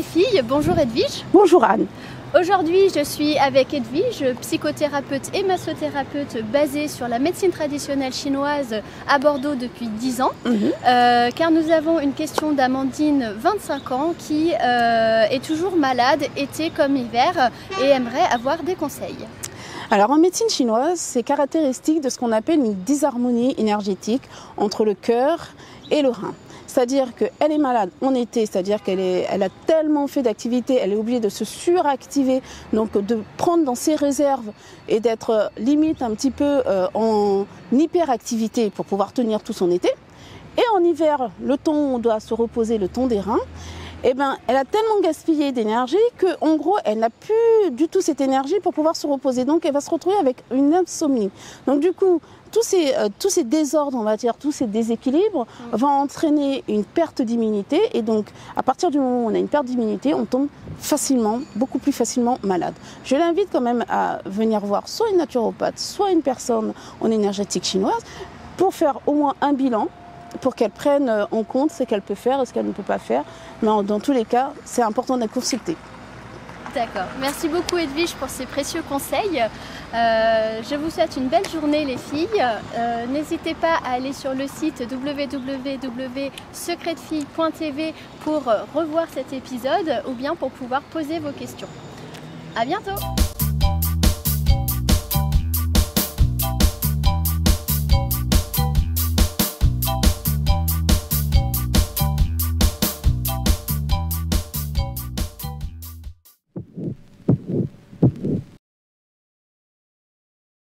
filles. Bonjour Edwige. Bonjour Anne. Aujourd'hui, je suis avec Edwige, psychothérapeute et massothérapeute basée sur la médecine traditionnelle chinoise à Bordeaux depuis 10 ans. Car nous avons une question d'Amandine, 25 ans, qui est toujours malade, été comme hiver, et aimerait avoir des conseils. Alors en médecine chinoise, c'est caractéristique de ce qu'on appelle une dysharmonie énergétique entre le cœur et le rein. C'est-à-dire qu'elle est malade en été, c'est-à-dire qu'elle a tellement fait d'activités, elle est obligée de se suractiver, donc de prendre dans ses réserves et d'être limite un petit peu en hyperactivité pour pouvoir tenir tout son été. Et en hiver, le temps où on doit se reposer, le temps des reins, eh ben, elle a tellement gaspillé d'énergie qu'en gros, elle n'a plus du tout cette énergie pour pouvoir se reposer. Donc, elle va se retrouver avec une insomnie. Donc, du coup, tous ces désordres, on va dire, tous ces déséquilibres vont entraîner une perte d'immunité. Et donc, à partir du moment où on a une perte d'immunité, on tombe facilement, beaucoup plus facilement malade. Je l'invite quand même à venir voir soit une naturopathe, soit une personne en énergétique chinoise pour faire au moins un bilan, pour qu'elle prenne en compte ce qu'elle peut faire et ce qu'elle ne peut pas faire. Mais dans tous les cas, c'est important de la consulter. D'accord. Merci beaucoup Edwige pour ces précieux conseils. Je vous souhaite une belle journée les filles. N'hésitez pas à aller sur le site www.secretfille.tv pour revoir cet épisode ou bien pour pouvoir poser vos questions. À bientôt.